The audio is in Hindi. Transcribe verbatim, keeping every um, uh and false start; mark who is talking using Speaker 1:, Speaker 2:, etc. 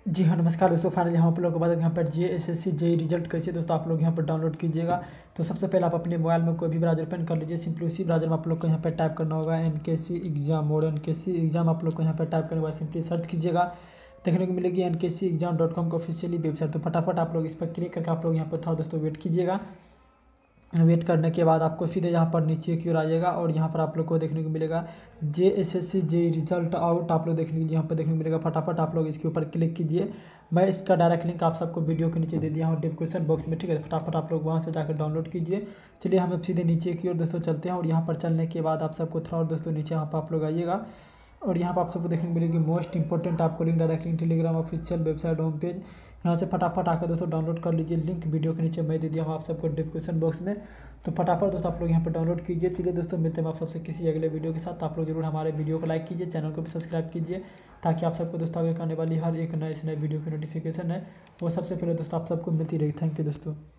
Speaker 1: जी हाँ, नमस्कार दोस्तों। फाइनली यहाँ पर लोग को बता दें यहाँ पर J S S C JE result कैसे दोस्तों आप लोग यहाँ पर डाउनलोड कीजिएगा। तो सबसे पहले आप अपने मोबाइल में कोई भी ब्राउज़र ओपन कर लीजिए। सिंपली उसी ब्राउज़र में आप लोग को यहाँ पर टाइप करना होगा N K C exam mode. N K C exam आप लोग को यहाँ पर टाइप करने के बाद सिंपली सर्च कीजिएगा, देखने को मिलेगी N K C exam dot com का ऑफिशियली वेबसाइट। तो फटाफट आप लोग इस पर क्लिक करके आप लोग यहाँ पर थोड़ा दोस्तों वेट कीजिएगा। वेट करने के बाद आपको सीधे यहाँ पर नीचे की ओर आइएगा और यहाँ पर आप लोग को देखने को मिलेगा J S S C J result out. आप लोग देखने को यहाँ पर देखने को मिलेगा। फटाफट आप लोग इसके ऊपर क्लिक कीजिए। मैं इसका डायरेक्ट लिंक आप सबको वीडियो के नीचे दे दिया हूँ डिस्क्रिप्शन बॉक्स में, ठीक है। फटाफट आप लोग वहाँ से जाकर डाउनलोड कीजिए। चलिए हम अब सीधे नीचे की ओर दोस्तों चलते हैं और यहाँ पर चलने के बाद आप सबको थोड़ा और दोस्तों नीचे यहाँ पर आप लोग आइएगा और यहाँ पर आप सबको देखने को मिलेगी मोस्ट इंपॉर्टेंट आपको link, direct link Telegram official website home page. यहाँ से फटाफट आकर दोस्तों डाउनलोड कर लीजिए। लिंक वीडियो के नीचे मैं दे दिया हूँ आप सबको डिस्क्रिप्शन बॉक्स में। तो फटाफट दोस्तों आप लोग यहाँ पर डाउनलोड कीजिए। चलिए दोस्तों मिलते हैं आप सबसे किसी अगले वीडियो के साथ। आप लोग जरूर हमारे वीडियो को लाइक कीजिए, चैनल को भी सब्सक्राइब कीजिए, ताकि आप सबको दोस्तों आगे आने वाली हर एक नए से नए वीडियो की नोटिफिकेशन है वो सबसे पहले दोस्तों आप सबको मिलती रही। थैंक यू दोस्तों।